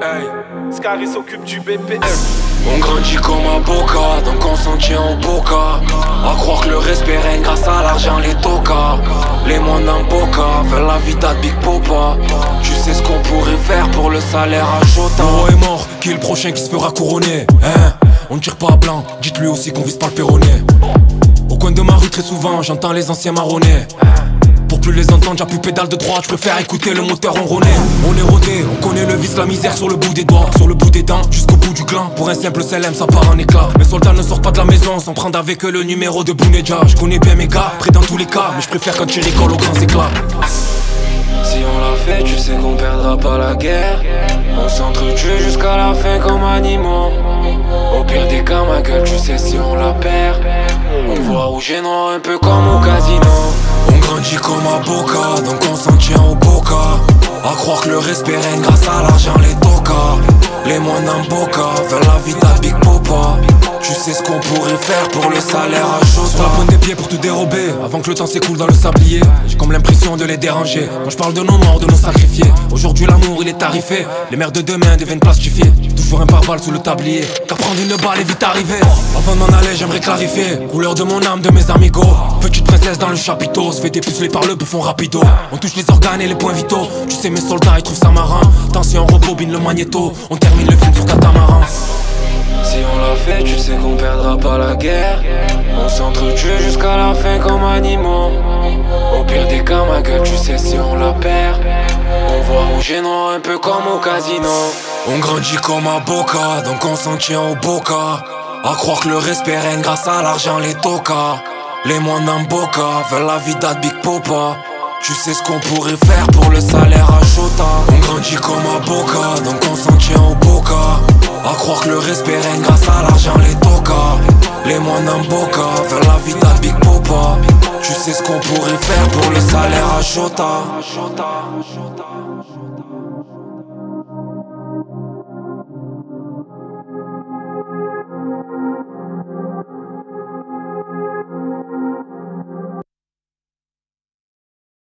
Hey, Scary s'occupe du BPM. On grandit comme à Boca, donc on s'en tient au Boca. À croire que le respect règne grâce à l'argent, les toca. Les moines en Boca, veulent la vie de Big Popa. Tu sais ce qu'on pourrait faire pour le salaire à Jota. Le roi est mort, qui est le prochain qui se fera couronner, hein? On ne tire pas à blanc, dites-lui aussi qu'on vise pas le perronnet. Au coin de ma rue très souvent, j'entends les anciens marronner. Pour plus les entendre, j'ai plus pédale de droite, je préfère écouter le moteur ronronner. On est rodé, on connaît le vice, la misère sur le bout des doigts, sur le bout des dents, jusqu'au bout du clan. Pour un simple CLM, ça part en éclat. Mes soldats ne sortent pas de la maison sans prendre avec eux le numéro de Bounedja. Je connais bien mes gars, prêt dans tous les cas, mais je préfère quand tu rigoles aux grands éclats. Si on l'a fait, tu sais qu'on perdra pas la guerre. On s'entretue jusqu'à la fin comme animaux. Au pire des cas, ma gueule, tu sais si on la perd. On voit rouge et noir un peu comme au casino. On grandit comme à Boca, donc on s'en tient au Boca. À croire que le respect règne grâce à l'argent, les toca. Les moines en Boca, veulent la vie de Big Popa. Tu sais ce qu'on pourrait faire pour le salaire à Jota. Sur la pointe des pieds pour tout dérober, avant que le temps s'écoule dans le sablier. J'ai comme l'impression de les déranger. Moi je parle de nos morts, de nos sacrifiés. Aujourd'hui l'amour il est tarifé, les mères de demain deviennent plastifiées. Toujours un pare-balles sous le tablier, car prendre une balle est vite arrivé. Avant de m'en aller j'aimerais clarifier couleur de mon âme, de mes amigos. Petite princesse dans le chapiteau, se fait dépuceler par le bouffon rapido. On touche les organes et les points vitaux. Tu sais mes soldats ils trouvent ça marin. Attention on rebobine le magnéto, on termine le film sur catamaran. Si on l'a fait, tu sais qu'on perdra pas la guerre. On s'entretue jusqu'à la fin comme animaux. Au pire des cas, ma gueule, tu sais si on la perd. On voit rouge et noir un peu comme au casino. On grandit comme à Boca, donc on s'en tient au Boca. À croire que le respect règne grâce à l'argent, les toca. Les moines en Boca, veulent la vie de Big Popa. Tu sais ce qu'on pourrait faire pour le salaire à Jota. On grandit comme à Boca, donc on s'en tient au Boca. À croire que le respect règne grâce à l'argent, les toca. Les moines en Boca, veulent la vie de Big Popa. Tu sais ce qu'on pourrait faire pour le salaire à Jota.